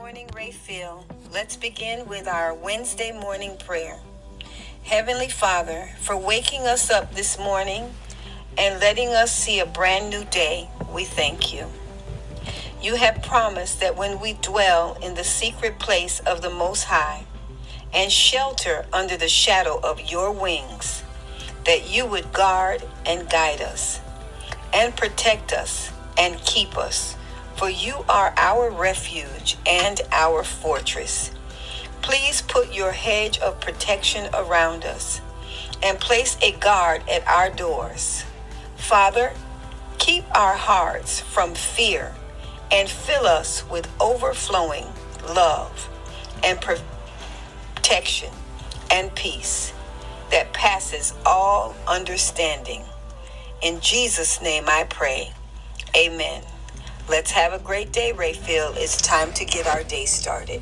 morning, Rayfield. Let's begin with our Wednesday morning prayer. Heavenly Father, for waking us up this morning and letting us see a brand new day, we thank you. You have promised that when we dwell in the secret place of the Most High and shelter under the shadow of your wings, that you would guard and guide us and protect us and keep us. For you are our refuge and our fortress. Please put your hedge of protection around us and place a guard at our doors. Father, keep our hearts from fear and fill us with overflowing love and protection and peace that passes all understanding. In Jesus' name I pray. Amen. Let's have a great day, Rayfield. It's time to get our day started.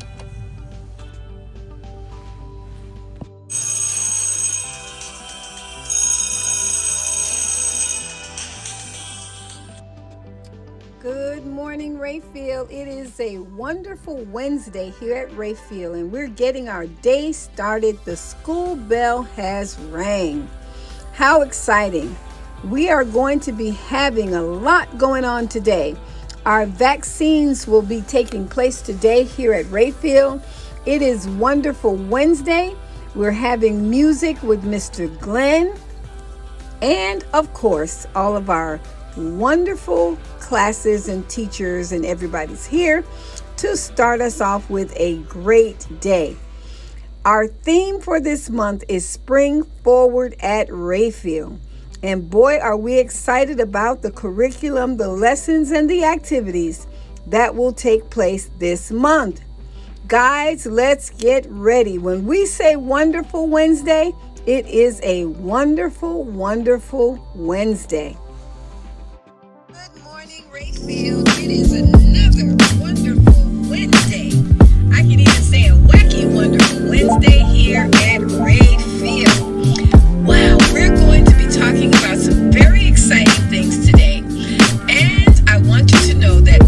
Good morning, Rayfield. It is a wonderful Wednesday here at Rayfield, and we're getting our day started. The school bell has rang. How exciting! We are going to be having a lot going on today. Our vaccines will be taking place today here at Rayfield. It is Wonderful Wednesday. We're having music with Mr. Glenn. And of course, all of our wonderful classes and teachers and everybody's here to start us off with a great day. Our theme for this month is Spring Forward at Rayfield. And boy, are we excited about the curriculum, the lessons, and the activities that will take place this month. Guys, let's get ready. When we say Wonderful Wednesday, it is a wonderful, wonderful Wednesday. Good morning, Rayfield. It is another wonderful Wednesday. I can even say a wacky wonderful Wednesday here at Rayfield. Wow, we're going to be talking about some very exciting things today. And I want you to know that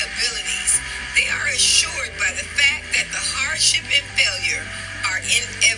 hardship and failure are inevitable.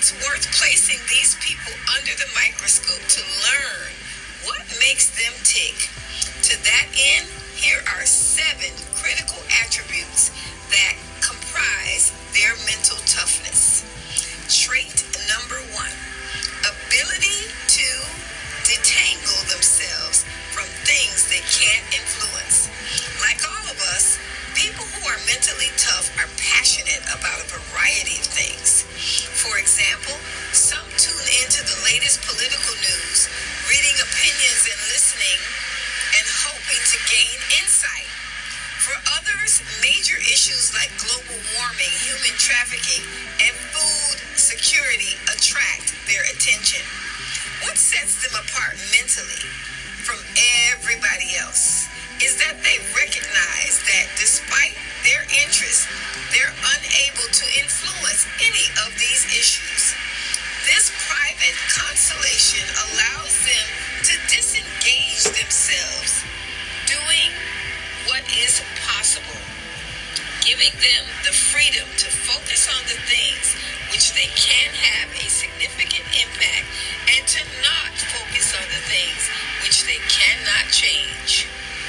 It's worth placing these people under the microscope to learn what makes them tick. To that end, here are 7 critical attributes that comprise their mental toughness. Trait number 1, ability to detangle themselves from things they can't influence. Like all of us, people who are mentally tough are passionate about a variety of things. For example, some tune into the latest political news, reading opinions and listening and hoping to gain insight. For others, major issues like global warming, human trafficking, and food security attract their attention. What sets them apart mentally from everybody else is that they recognize that despite their interests, they're unable to influence any of these issues. This private consolation allows them to disengage themselves, doing what is possible, giving them the freedom to focus on the things which they can have a significant impact and to not focus on the things which they cannot change.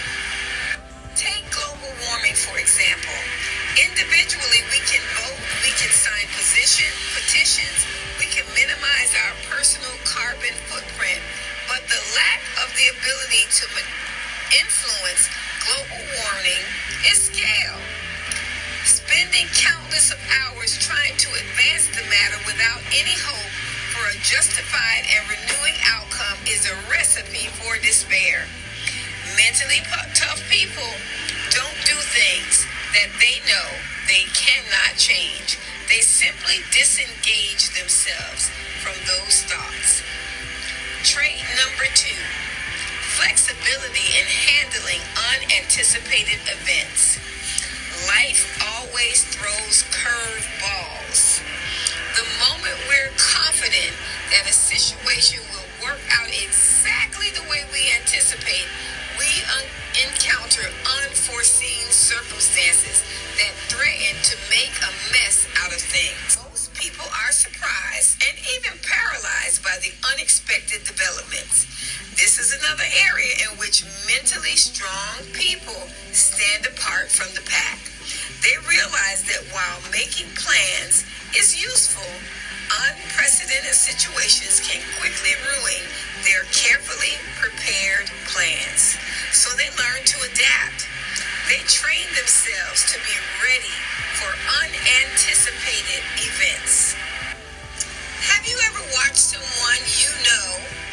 Take global warming, for example. Individually, we can vote, we can sign petitions, we can minimize our personal carbon footprint, but the lack of the ability to influence global warming is scale. Spending countless of hours trying to advance the matter without any hope for a justified and renewing outcome is a recipe for despair. Mentally tough people don't do things that they know they cannot change. They simply disengage themselves from those thoughts. Trait number 2, flexibility in handling unanticipated events. Life always throws curve balls. The moment we're confident that a situation will work out exactly the way we anticipate, we encounter unforeseen circumstances that threaten to make a mess out of things. Most people are surprised and even paralyzed by the unexpected developments. This is another area in which mentally strong people stand apart from the pack. They realize that while making plans is useful, unprecedented situations can quickly ruin their carefully prepared plans. So they learn to adapt. They train themselves to be ready for unanticipated events. Have you ever watched someone you know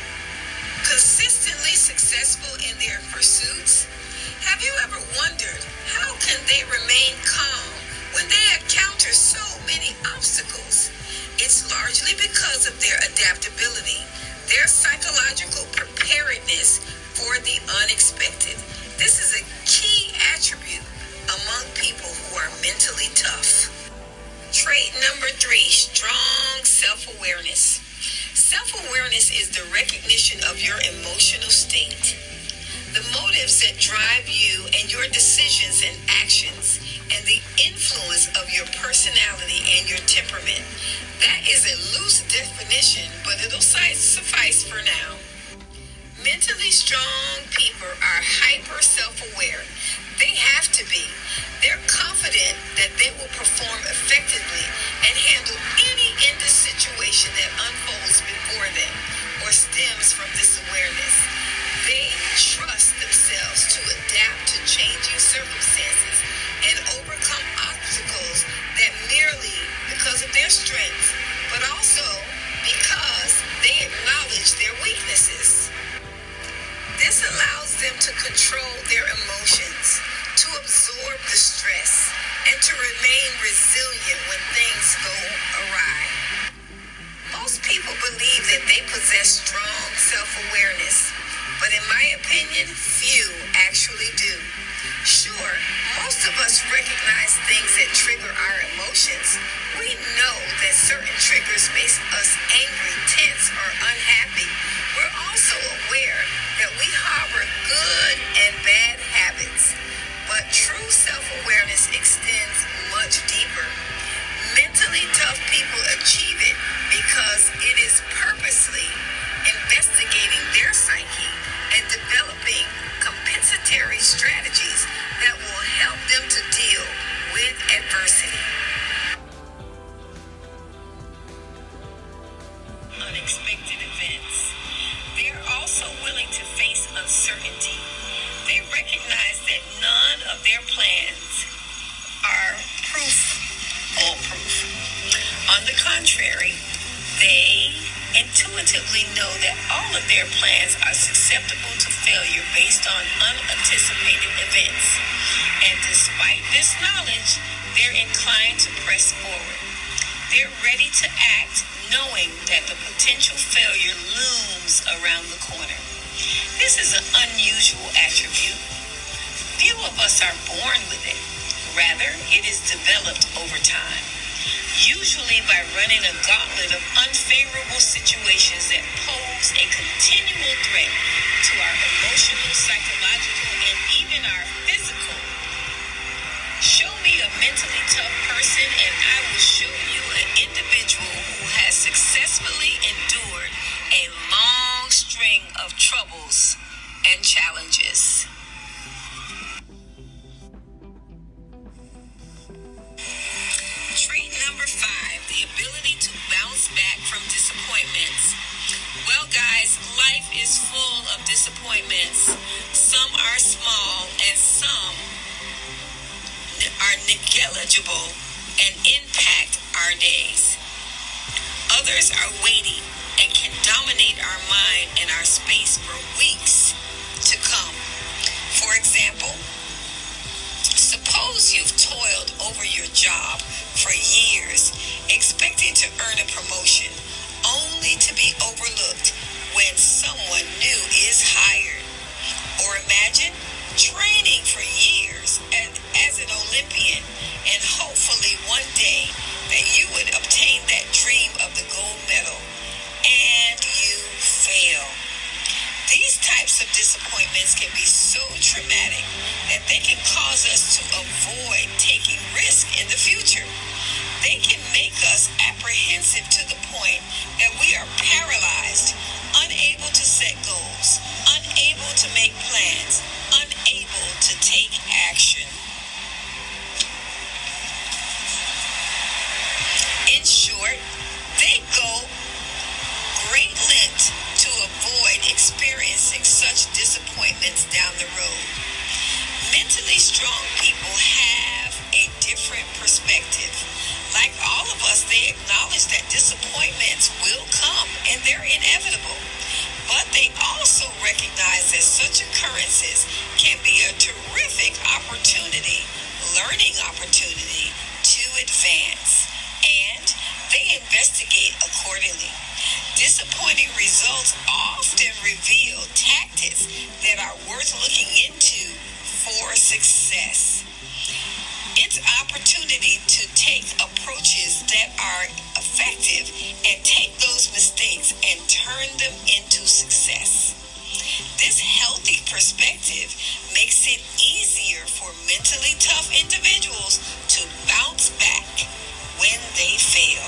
consistently successful in their pursuits? Have you ever wondered how can they remain calm when they encounter so many obstacles? It's largely because of their adaptability, their psychological preparedness for the unexpected. This is a key attribute among people who are mentally tough. Trait number 3, strong self-awareness. Self-awareness is the recognition of your emotional state, the motives that drive you and your decisions and actions, and the influence of your personality and your temperament. That is a loose definition, but it'll suffice for now. Mentally strong people are hyper self-aware. They have to be. They're confident that they will perform effectively and handle any situation that unfolds before them or stems from this awareness. They trust themselves to adapt to changing circumstances and overcome obstacles that merely because of their strengths, but also because they acknowledge their weaknesses. This allows them to control their emotions, to absorb the stress, and to remain resilient when things go awry. Most people believe that they possess strong self-awareness, but in my opinion, few actually do. Sure, most of us recognize things that trigger our emotions. We know that certain triggers make us angry, tense, or unhappy. We're also aware that we harbor good and bad habits, but true self-awareness extends much deeper. Mentally tough people achieve it because intuitively know that all of their plans are susceptible to failure based on unanticipated events. And despite this knowledge, they're inclined to press forward. They're ready to act, knowing that the potential failure looms around the corner. This is an unusual attribute. Few of us are born with it. Rather, it is developed over time, usually by running a gauntlet of unfavorable situations that pose a continual threat to our emotional, psychological, and even our physical. Show me a mentally tough person, and I will show you an individual who has successfully endured a long string of troubles and challenges. Trait number 5, the ability to bounce back from disappointments. Well, guys, life is full of disappointments. Some are small and some are negligible and impact our days. Others are weighty and can dominate our mind and our space for weeks to come. For example, suppose you've toiled over your job for years, expecting to earn a promotion, only to be overlooked when someone new is hired. Or imagine training for years as an Olympian, and hopefully one day that you would obtain that dream of the gold medal, and you fail. These types of disappointments can be so traumatic that they can cause us to avoid taking risk in the future. They can make us apprehensive to the point that we are paralyzed, unable to set goals, unable to make plans, unable to take action. In short, they go great lengths to avoid experiencing such disappointments down the road. Mentally strong people have a different perspective. Like all of us, they acknowledge that disappointments will come and they're inevitable. But they also recognize that such occurrences can be a terrific opportunity, learning opportunity to advance. And they investigate accordingly. Disappointing results often reveal tactics that are worth looking into for success. It's an opportunity to take approaches that are effective and take those mistakes and turn them into success. This healthy perspective makes it easier for mentally tough individuals to bounce back when they fail.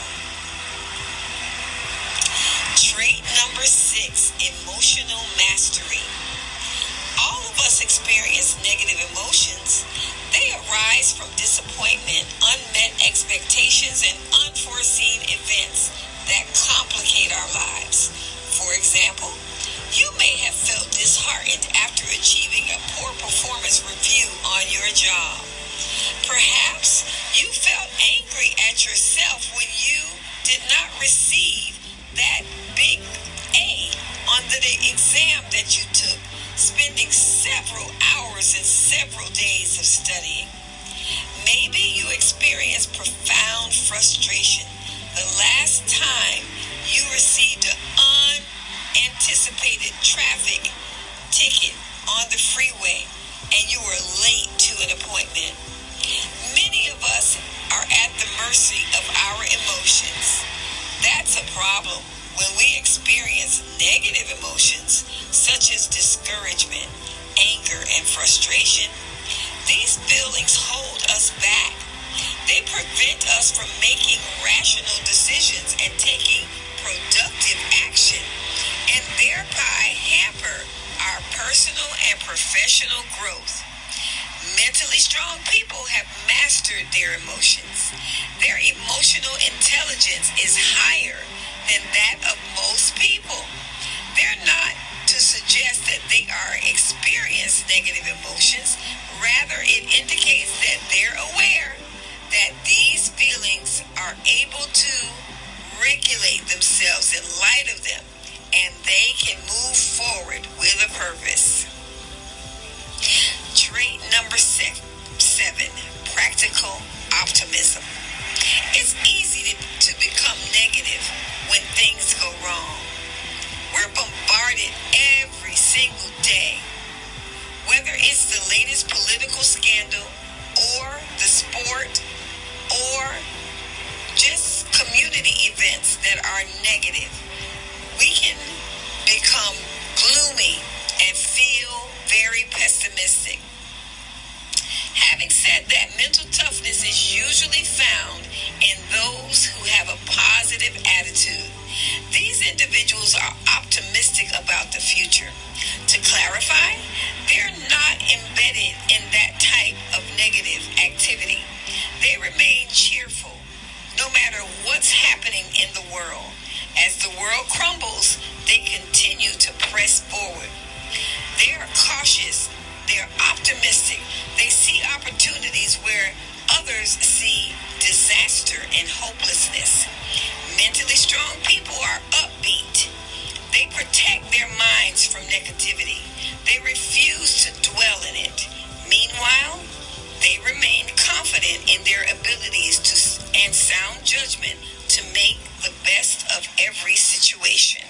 Trait number 6, emotional mastery. All of us experience negative emotions. They arise from disappointment, unmet expectations, and unforeseen events that complicate our lives. For example, you may have felt disheartened after achieving a poor performance review on your job. Perhaps you felt angry at yourself when you did not receive that big A on the exam that you took, spending several hours and several days of studying. Maybe you experienced profound frustration the last time you received an unanticipated traffic ticket on the freeway and you were late to an appointment. Many of us are at the mercy of our emotions. That's a problem. When we experience negative emotions, such as discouragement, anger, and frustration, these feelings hold us back. They prevent us from making rational decisions and taking productive action, and thereby hamper our personal and professional growth. Mentally strong people have mastered their emotions. Their emotional intelligence is higher than that of most people. They're not to suggest that they are experiencing negative emotions. Rather, it indicates that they're aware that feelings are able to regulate themselves in light of them purpose. Trait number 7, practical optimism. It's easy to become negative when things go wrong. We're bombarded every single day, whether it's the latest political scandal or the sport or just community events that are negative. We can become gloomy and feel very pessimistic. Having said that, mental toughness is usually found in those who have a positive attitude. These individuals are optimistic about the future. To clarify, they're not embedded in that type of negative activity. They remain cheerful no matter what's happening in the world. As the world crumbles, they continue to press forward. They are cautious. They're optimistic. They see opportunities where others see disaster and hopelessness. Mentally strong people are upbeat. They protect their minds from negativity. They refuse to dwell in it. Meanwhile, they remain confident in their abilities and sound judgment to make the best of every situation.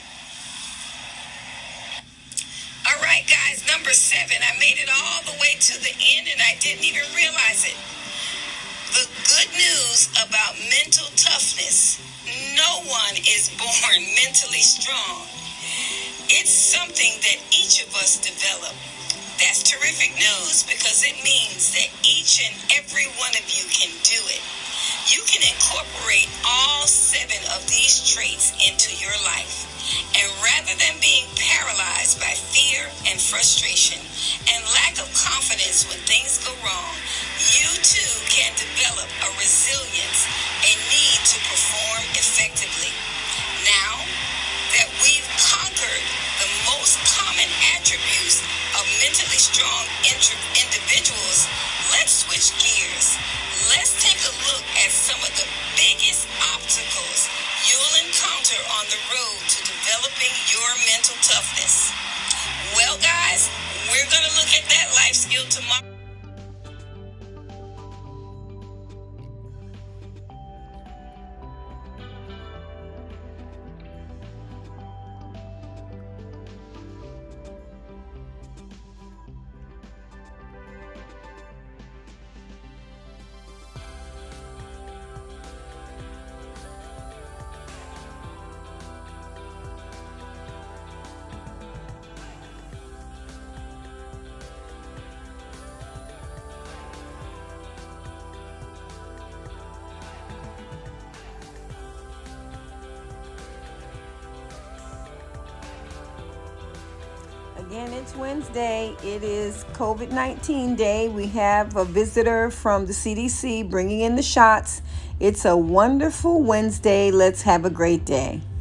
All right, guys, number 7. I made it all the way to the end and I didn't even realize it. The good news about mental toughness: no one is born mentally strong. It's something that each of us develop. That's terrific news because it means that each and every one of you can do it. You can incorporate all 7 of these traits into your life. And rather than being paralyzed by fear and frustration and lack of confidence when things go wrong, you too can develop a resilience and need to perform effectively. Now that we've conquered the most common attributes of mentally strong individuals, let's switch gears. Let's take a look at some of the biggest obstacles you'll encounter on the road to developing your mental toughness. Well, guys, we're going to look at that life skill tomorrow. Again, it's Wednesday. It is COVID-19 day. We have a visitor from the CDC bringing in the shots. It's a wonderful Wednesday. Let's have a great day.